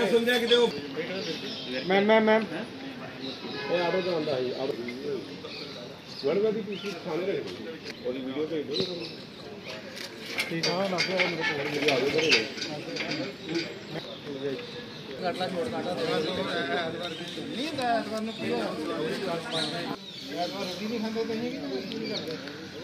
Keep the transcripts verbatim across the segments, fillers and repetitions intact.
सुनते कि ma'am ma'am ma'am ये आटो तो आंदा है अब गणपति पीसी थाने रखे और वीडियो भेज दो ठीक है ना फिर मेरे को वीडियो आगे करेगा काटला छोड़ काटा नहीं था एतवार ने क्यों एतवार रोटी नहीं खाते थे कि नहीं करते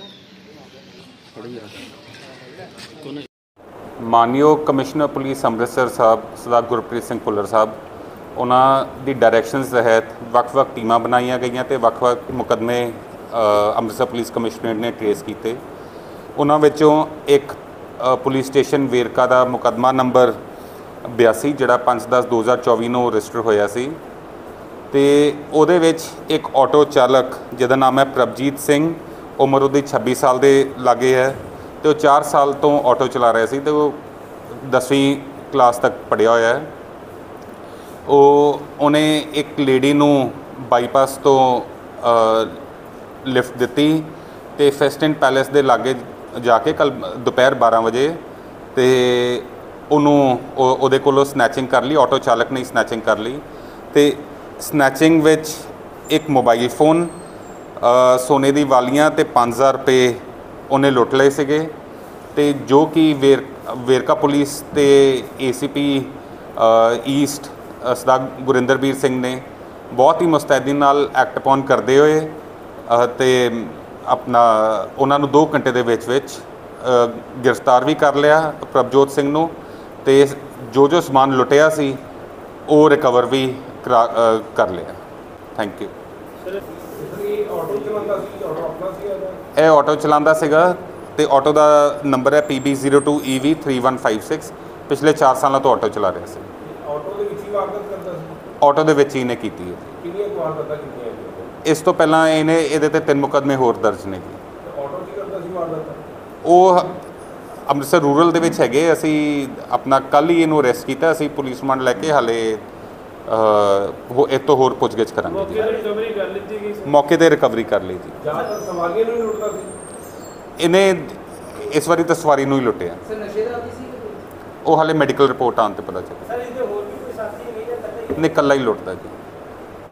थोड़ी यार मानयोग कमिश्नर पुलिस ਅੰਮ੍ਰਿਤਸਰ ਸਾਹਿਬ ਸਰਦਾਰ ਗੁਰਪ੍ਰੀਤ ਸਿੰਘ ਭੁੱਲਰ ਸਾਹਿਬ ਉਹਨਾਂ ਦੀ ਡਾਇਰੈਕਸ਼ਨਸ ਤਹਿਤ ਵੱਖ-ਵੱਖ ਟੀਮਾਂ ਬਣਾਈਆਂ ਗਈਆਂ ਤੇ ਵੱਖ-ਵੱਖ ਮੁਕੱਦਮੇ ਅੰਮ੍ਰਿਤਸਰ ਪੁਲਿਸ ਕਮਿਸ਼ਨਰੇਟ ਨੇ ਟ੍ਰੇਸ ਕੀਤੇ। ਉਹਨਾਂ ਵਿੱਚੋਂ ਇੱਕ ਪੁਲਿਸ ਸਟੇਸ਼ਨ ਵੇਰਕਾ ਦਾ ਮੁਕੱਦਮਾ ਨੰਬਰ ਬਿਆਸੀ ਜਿਹੜਾ ਪੰਜ ਦਸ ਦੋ ਹਜ਼ਾਰ ਚੌਵੀ ਨੂੰ ਰਜਿਸਟਰ ਹੋਇਆ ਸੀ ਤੇ ਉਹਦੇ ਵਿੱਚ ਇੱਕ ਆਟੋ ਚਾਲਕ ਜਿਹਦਾ ਨਾਮ ਹੈ ਪ੍ਰਭਜੀਤ ਸਿੰਘ, ਉਮਰ ਉਹਦੀ ਛੱਬੀ ਸਾਲ ਦੇ ਲਾਗੇ ਹੈ ਤੇ ਉਹ ਚਾਰ ਸਾਲ ਤੋਂ ਆਟੋ ਚਲਾ ਰਿਹਾ ਸੀ ਤੇ ਉਹ ਦਸਵੀਂ ਕਲਾਸ ਤੱਕ ਪੜ੍ਹਿਆ ਹੋਇਆ ਹੈ। ਉਹ ਉਹਨੇ ਇੱਕ ਲੇਡੀ ਨੂੰ ਬਾਈਪਾਸ ਤੋਂ ਲਿਫਟ ਦਿੱਤੀ ਤੇ ਫੈਸਟਿਨ ਪੈਲੇਸ ਦੇ ਲਾਗੇ ਜਾ ਕੇ ਕੱਲ ਦੁਪਹਿਰ ਬਾਰਾਂ ਵਜੇ ਤੇ ਉਹਨੂੰ ਉਹਦੇ ਕੋਲੋਂ ਸਨੈਚਿੰਗ ਕਰ ਲਈ। ਆਟੋ ਚਾਲਕ ਨੇ ਸਨੈਚਿੰਗ ਕਰ ਲਈ ਤੇ ਸਨੈਚਿੰਗ ਵਿੱਚ ਇੱਕ ਮੋਬਾਈਲ ਫੋਨ, ਸੋਨੇ ਦੀ ਵਾਲੀਆਂ ਤੇ ਪੰਜ ਹਜ਼ਾਰ ਰੁਪਏ ਉਹਨੇ ਲੁੱਟ ਲਏ ਸੀਗੇ ਤੇ ਜੋ ਕਿ ਵੇਰ ਵੇਰਕਾ ਪੁਲਿਸ ਤੇ A C P east Sardar Gurinderbir Singh ਨੇ ਬਹੁਤ ਹੀ ਮੁਸਤੈਦੀ ਨਾਲ ਐਕਟ ਅਪੋਨ ਕਰਦੇ ਹੋਏ ਤੇ ਆਪਣਾ ਉਹਨਾਂ ਨੂੰ ਦੋ ਘੰਟੇ ਦੇ ਵਿੱਚ ਵਿੱਚ ਗ੍ਰਿਫਤਾਰ ਵੀ ਕਰ ਲਿਆ ਪ੍ਰਭਜੋਤ ਸਿੰਘ ਨੂੰ ਤੇ ਜੋ ਜੋ ਸਮਾਨ ਲੁੱਟਿਆ ਸੀ ਉਹ ਰਿਕਵਰ ਵੀ ਕਰ ਲਿਆ। Thank you. ਇਹ ਆਟੋ ਚਲਾਉਂਦਾ ਸੀਗਾ ਤੇ ਆਟੋ ਦਾ ਨੰਬਰ ਹੈ P B zero two E V three one five six. ਪਿਛਲੇ ਚਾਰ ਸਾਲਾਂ ਤੋਂ ਆਟੋ ਚਲਾ ਰਿਹਾ ਸੀ। ਆਟੋ ਦੇ ਵਿੱਚ ਹੀ ਵਾਰਦਾਤ ਕਰਦਾ ਸੀ? ਆਟੋ ਦੇ ਵਿੱਚ ਹੀ ਨੇ ਕੀਤੀ ਹੈ। ਕਿੰਨੀਆਂ ਵਾਰਦਾਤਾਂ ਕੀਤੀਆਂ? ਇਸ ਤੋਂ ਪਹਿਲਾਂ ਇਹਨੇ ਇਹਦੇ ਤੇ ਤਿੰਨ ਮੁਕੱਦਮੇ ਹੋਰ ਦਰਜ ਨੇ ਜੀ। ਆਟੋ 'ਚ ਕਰਦਾ ਸੀ ਵਾਰਦਾਤਾਂ? ਉਹ ਅੰਮ੍ਰਿਤਸਰ ਰੂਰਲ ਦੇ ਵਿੱਚ ਹੈਗੇ। ਅਸੀਂ ਆਪਣਾ ਕੱਲ੍ਹ ਹੀ ਇਹਨੂੰ ਅਰੈਸਟ ਕੀਤਾ। ਅਸੀਂ ਪੁਲਿਸ ਰਿਮਾਂਡ ਲੈ ਕੇ ਹਾਲੇ ਇਹ ਤੋਂ ਹੋਰ ਪੁੱਛਗਿੱਛ ਕਰਾਂਗੇ। ਮੌਕੇ 'ਤੇ ਰਿਕਵਰੀ ਕਰ ਲਈ ਗਈ? ਮੌਕੇ 'ਤੇ ਰਿਕਵਰੀ ਕਰ ਲਈ ਜੀ। ਜ਼ਿਆਦਾਤਰ ਸਵਾਰੀਆਂ ਨੂੰ ਹੀ ਲੁੱਟਦਾ ਸੀ ਇਹਨੇ ਇਸ ਵਾਰੀ ਤਾਂ ਸਵਾਰੀ ਨੂੰ ਹੀ ਲੁੱਟਿਆ। ਸਰ ਨਸ਼ੇ ਦਾ ਆਦੀ ਸੀ ਉਹ ਹਾਲੇ ਮੈਡੀਕਲ ਰਿਪੋਰਟ ਆਉਣ 'ਤੇ ਪਤਾ ਚੱਲਿਆ। ਸਰ ਇਹਦੇ ਹੋਰ ਵੀ ਕੋਈ ਸਾਥੀ ਨਹੀਂ ਜਾਂ ਇਕੱਲਾ ਹੀ? ਨਹੀਂ, ਇਕੱਲਾ ਹੀ ਲੁੱਟਦਾ ਜੀ।